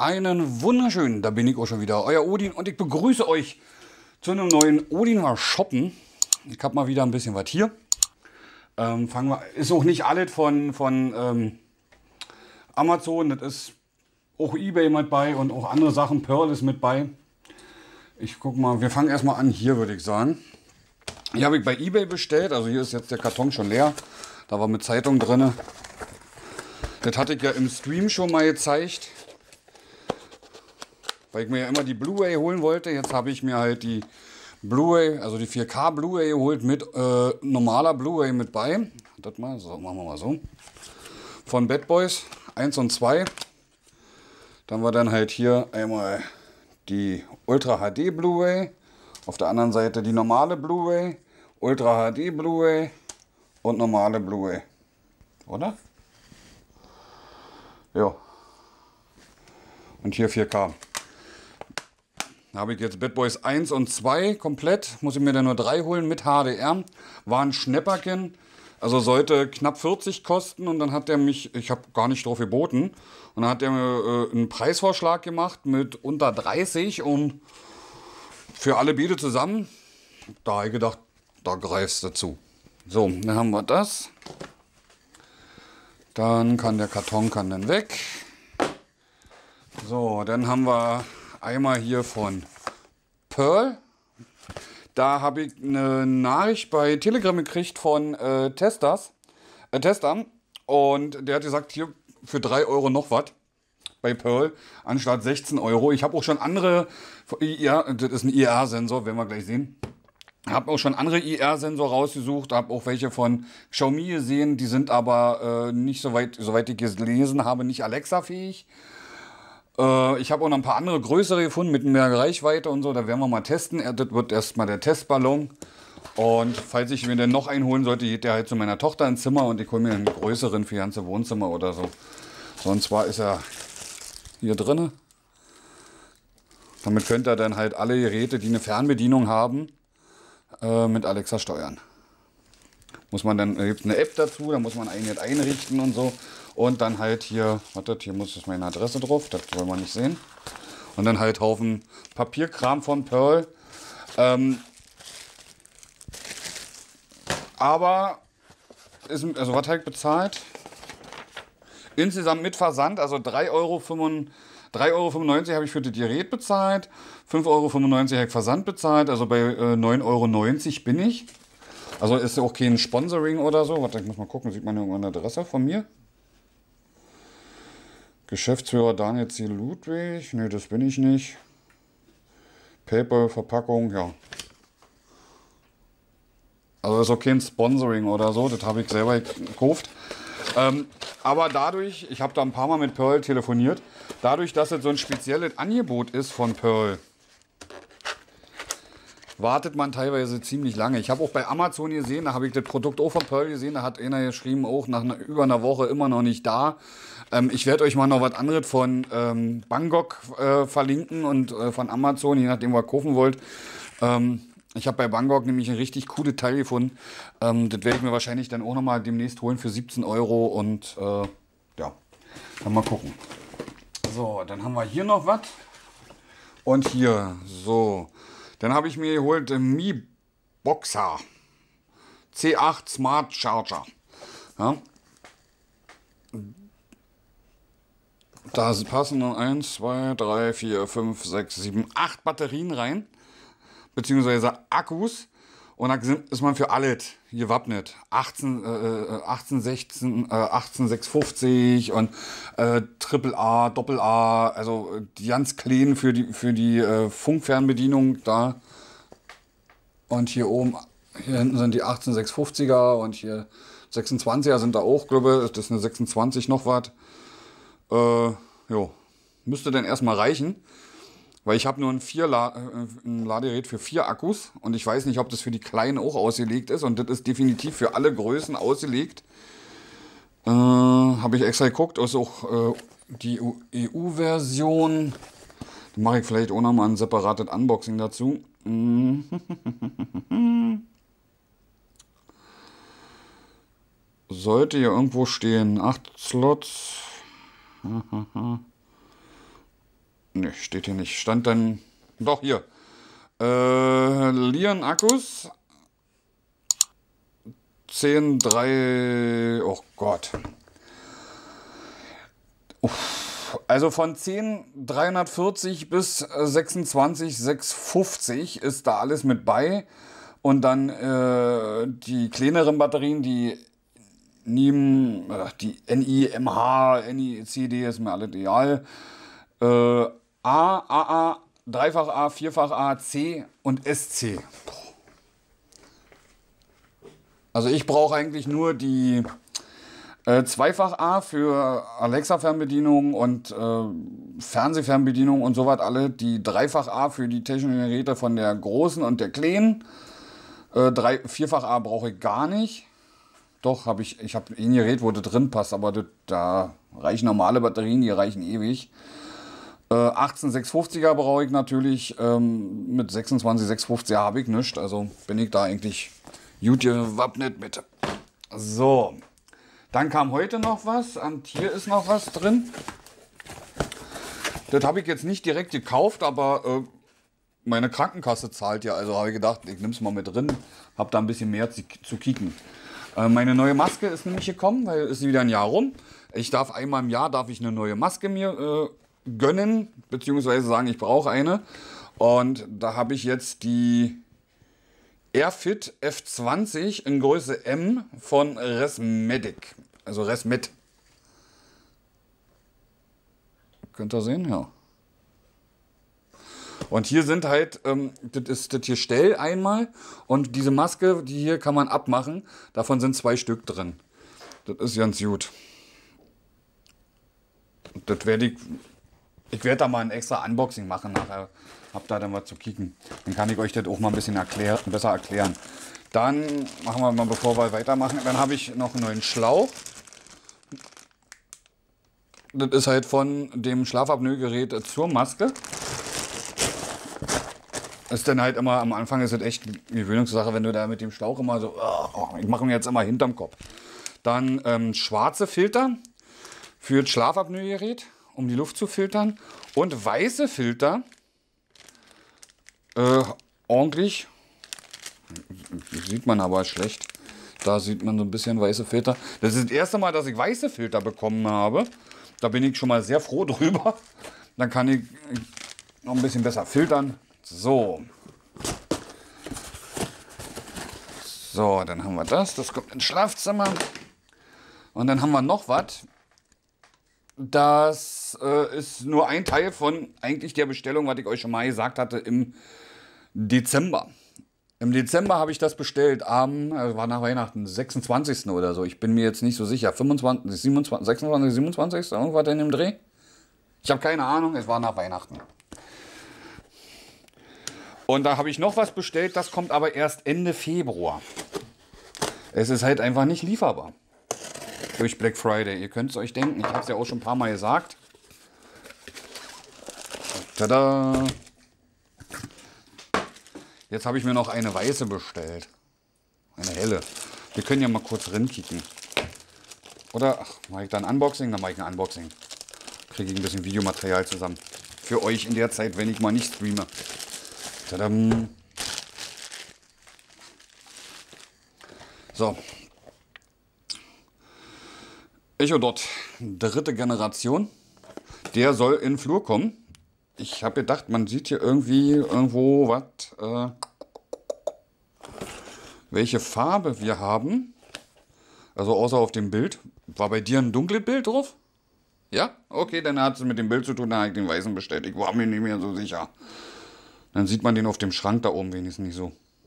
Einen wunderschönen, da bin ich auch schon wieder, euer Odin, und ich begrüße euch zu einem neuen Odin mal shoppen. Ich habe mal wieder ein bisschen was hier. Fangen wir, ist auch nicht alles von Amazon, das ist auch eBay mit bei und auch andere Sachen, Pearl ist mit bei. Ich guck mal, wir fangen erstmal an hier, würde ich sagen. Hier habe ich bei eBay bestellt, also hier ist jetzt der Karton schon leer. Da war mit Zeitung drin. Das hatte ich ja im Stream schon mal gezeigt. Weil ich mir ja immer die Blu-ray holen wollte. Jetzt habe ich mir halt die Blu-ray, also die 4K Blu-ray geholt mit normaler Blu-ray mit bei. Das mal, so machen wir mal so. Von Bad Boys 1 und 2. Dann war dann halt hier einmal die Ultra HD Blu-ray. Auf der anderen Seite die normale Blu-ray, Ultra HD Blu-ray und normale Blu-ray. Oder? Ja. Und hier 4K. Da habe ich jetzt Bad Boys 1 und 2 komplett. Muss ich mir dann nur 3 holen mit HDR. War ein Schnäpperchen. Also sollte knapp 40 kosten. Und dann hat der mich, ich habe gar nicht drauf geboten. Und dann hat der mir einen Preisvorschlag gemacht mit unter 30. Und für alle Beete zusammen, da habe ich gedacht, da greifst du zu. So, dann haben wir das. Dann kann der Karton dann weg. So, dann haben wir einmal hier von Pearl. Da habe ich eine Nachricht bei Telegram gekriegt von Tester. Und der hat gesagt, hier für 3 Euro noch was bei Pearl, anstatt 16 Euro. Ich habe auch schon andere, ja, das ist ein IR-Sensor, werden wir gleich sehen. Habe auch schon andere IR-Sensor rausgesucht, habe auch welche von Xiaomi gesehen, die sind aber nicht soweit ich gelesen habe, nicht Alexa-fähig. Ich habe auch noch ein paar andere größere gefunden mit mehr Reichweite und so. Da werden wir mal testen. Das wird erstmal der Testballon. Und falls ich mir dann noch einen holen sollte, geht der halt zu meiner Tochter ins Zimmer und ich hole mir einen größeren für ganze Wohnzimmer oder so. So, und zwar ist er hier drin. Damit könnt ihr dann halt alle Geräte, die eine Fernbedienung haben, mit Alexa steuern. Muss man dann, gibt es eine App dazu, da muss man einen einrichten und so. Und dann halt hier, wartet, hier muss jetzt meine Adresse drauf, das soll man nicht sehen. Und dann halt Haufen Papierkram von Pearl. Aber, also was habe ich bezahlt? Insgesamt mit Versand, also 3,95 € habe ich für das Gerät bezahlt. 5,95 € habe ich Versand bezahlt, also bei 9,90 € bin ich. Also ist ja auch kein Sponsoring oder so. Warte, ich muss mal gucken, sieht man irgendwo eine Adresse von mir? Geschäftsführer Daniel C. Ludwig. Ne, das bin ich nicht. Paper, Verpackung, ja. Also ist auch kein Sponsoring oder so. Das habe ich selber gekauft. Aber dadurch, ich habe da ein paar Mal mit Pearl telefoniert, dadurch, dass es so ein spezielles Angebot ist von Pearl, wartet man teilweise ziemlich lange. Ich habe auch bei Amazon gesehen, da habe ich das Produkt auch von Pearl gesehen, da hat einer geschrieben, auch nach über einer Woche immer noch nicht da. Ich werde euch mal noch was anderes von Bangkok verlinken und von Amazon, je nachdem, was ihr kaufen wollt. Ich habe bei Bangkok nämlich ein richtig cooles Teil gefunden. Das werde ich mir wahrscheinlich dann auch noch mal demnächst holen für 17 Euro und ja, dann mal gucken. So, dann haben wir hier noch was. Und hier, so. Dann habe ich mir geholt den Mi Boxer C8 Smart Charger. Ja. Da passen 1, 2, 3, 4, 5, 6, 7, 8 Batterien rein. Beziehungsweise Akkus. Und da ist man für alles gewappnet. 18650 und AAA, Doppel-A, also die ganz kleinen für die Funkfernbedienung da. Und hier oben, hier hinten sind die 18650er und hier 26er sind da auch, glaube ich. Das ist eine 26 noch was. Jo, müsste dann erstmal reichen. Weil ich habe nur ein Ladegerät für 4 Akkus und ich weiß nicht, ob das für die Kleinen auch ausgelegt ist. Und das ist definitiv für alle Größen ausgelegt. Habe ich extra geguckt. Das ist auch die EU-Version. Da mache ich vielleicht auch nochmal ein separates Unboxing dazu. Sollte hier irgendwo stehen. 8 Slots. Ne, steht hier nicht. Stand dann. Doch, hier. Li-Akkus. 10,3. Oh Gott. Also von 10,340 bis 26,650 ist da alles mit bei. Und dann die kleineren Batterien, die die NiMH, NiCd, ist mir alles egal. AA, Dreifach A, Vierfach A, C und SC. Also ich brauche eigentlich nur die Zweifach A für Alexa-Fernbedienung und Fernsehfernbedienung und so was alle. Die Dreifach A für die technischen Geräte von der großen und der kleinen. Vierfach A brauche ich gar nicht. Doch, ich habe ein Gerät, wo das drin passt, aber da reichen normale Batterien, die reichen ewig. 18650er brauche ich natürlich, mit 26,650er habe ich nichts, also bin ich da eigentlich gut gewappnet mit. So, dann kam heute noch was, und hier ist noch was drin. Das habe ich jetzt nicht direkt gekauft, aber meine Krankenkasse zahlt ja, also habe ich gedacht, ich nehme es mal mit drin, habe da ein bisschen mehr zu kicken. Meine neue Maske ist nämlich gekommen, weil es ist wieder ein Jahr rum. Ich darf einmal im Jahr eine neue Maske mir gönnen, beziehungsweise sagen, ich brauche eine. Und da habe ich jetzt die Airfit F20 in Größe M von Resmedic. Also Resmed. Könnt ihr sehen? Ja. Und hier sind halt, das ist das hier Stell einmal. Und diese Maske, die hier kann man abmachen. Davon sind 2 Stück drin. Das ist ganz gut. Das werde ich werde da mal ein extra Unboxing machen nachher. Hab da dann was zu kicken. Dann kann ich euch das auch mal ein bisschen besser erklären. Dann machen wir mal, bevor wir weitermachen, dann habe ich noch einen neuen Schlauch. Das ist halt von dem Schlafapnoe-Gerät zur Maske. Ist dann halt immer, am Anfang ist es echt eine Gewöhnungssache, wenn du da mit dem Schlauch immer so, ich mache ihn jetzt immer hinterm Kopf. Dann schwarze Filter für das Schlafapnoe-Gerät, um die Luft zu filtern. Und weiße Filter, ordentlich, sieht man aber schlecht. Da sieht man so ein bisschen weiße Filter. Das ist das erste Mal, dass ich weiße Filter bekommen habe. Da bin ich schon mal sehr froh drüber. Dann kann ich noch ein bisschen besser filtern. So. So, dann haben wir das. Das kommt ins Schlafzimmer. Und dann haben wir noch was. Das ist nur ein Teil von eigentlich der Bestellung, was ich euch schon mal gesagt hatte im Dezember. Im Dezember habe ich das bestellt, war nach Weihnachten, 26. oder so. Ich bin mir jetzt nicht so sicher. 25, 27, 26, 27, irgendwas in dem Dreh. Ich habe keine Ahnung, es war nach Weihnachten. Und da habe ich noch was bestellt, das kommt aber erst Ende Februar. Es ist halt einfach nicht lieferbar. Durch Black Friday. Ihr könnt es euch denken, ich habe es ja auch schon ein paar Mal gesagt. Tada! Jetzt habe ich mir noch eine weiße bestellt. Eine helle. Wir können ja mal kurz rinkicken. Oder mache ich da ein Unboxing? Dann mache ich ein Unboxing. Kriege ich ein bisschen Videomaterial zusammen. Für euch in der Zeit, wenn ich mal nicht streame. Tadam. So. Echodot, 3. Generation. Der soll in den Flur kommen. Ich habe gedacht, man sieht hier irgendwo was, welche Farbe wir haben. Also außer auf dem Bild. War bei dir ein dunkles Bild drauf? Ja? Okay, dann hat es mit dem Bild zu tun, dann habe ich den weißen bestellt. Ich war mir nicht mehr so sicher. Dann sieht man den auf dem Schrank da oben wenigstens nicht so.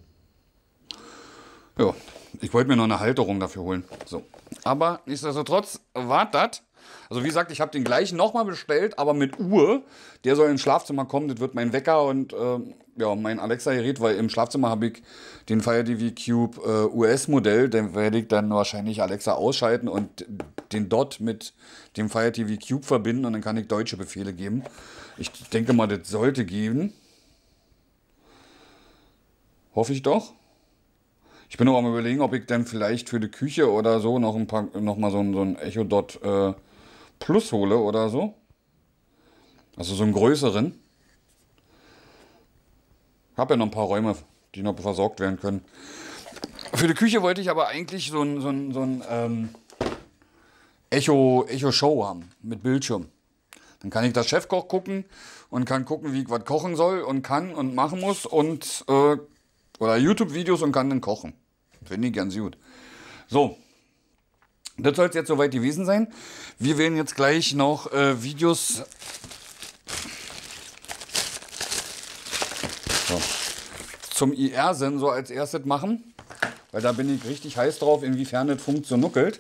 Ja, ich wollte mir noch eine Halterung dafür holen. So. Aber nichtsdestotrotz war das. Also wie gesagt, ich habe den gleichen nochmal bestellt, aber mit Uhr. Der soll ins Schlafzimmer kommen, das wird mein Wecker und ja, mein Alexa-Gerät, weil im Schlafzimmer habe ich den Fire TV Cube US-Modell. Den werde ich dann wahrscheinlich Alexa ausschalten und den Dot mit dem Fire TV Cube verbinden und dann kann ich deutsche Befehle geben. Ich denke mal, das sollte gehen. Hoffe ich doch. Ich bin noch am Überlegen, ob ich dann vielleicht für die Küche oder so noch mal so ein Echo Dot Plus hole oder so. Also so einen größeren. Ich habe ja noch ein paar Räume, die noch versorgt werden können. Für die Küche wollte ich aber eigentlich so ein Echo-Show haben mit Bildschirm. Dann kann ich das Chefkoch gucken und kann gucken, wie ich was kochen soll und kann und machen muss und oder YouTube-Videos und kann dann kochen. Finde ich ganz gut. So, das soll es jetzt soweit gewesen sein. Wir werden jetzt gleich noch Videos zum IR-Sensor als erstes machen, weil da bin ich richtig heiß drauf, inwiefern das funktioniert.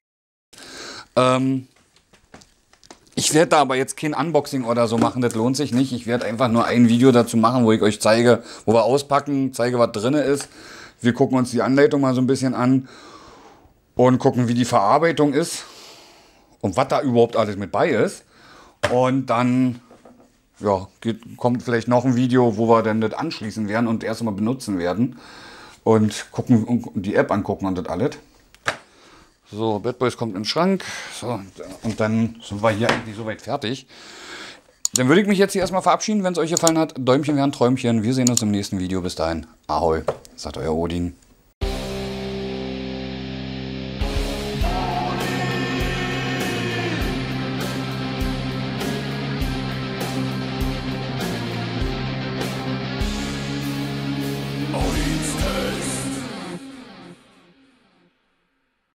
Ich werde da aber jetzt kein Unboxing oder so machen, das lohnt sich nicht. Ich werde einfach nur ein Video dazu machen, wo ich euch zeige, wo wir auspacken, zeige, was drin ist. Wir gucken uns die Anleitung mal so ein bisschen an und gucken, wie die Verarbeitung ist und was da überhaupt alles mit bei ist. Und dann ja, kommt vielleicht noch ein Video, wo wir dann das anschließen werden und erstmal benutzen werden und gucken und die App angucken und das alles. So, Bad Boys kommt in den Schrank. So, und dann sind wir hier eigentlich soweit fertig. Dann würde ich mich jetzt hier erstmal verabschieden. Wenn es euch gefallen hat, Däumchen wäre ein Träumchen. Wir sehen uns im nächsten Video. Bis dahin. Ahoi, sagt euer Odin.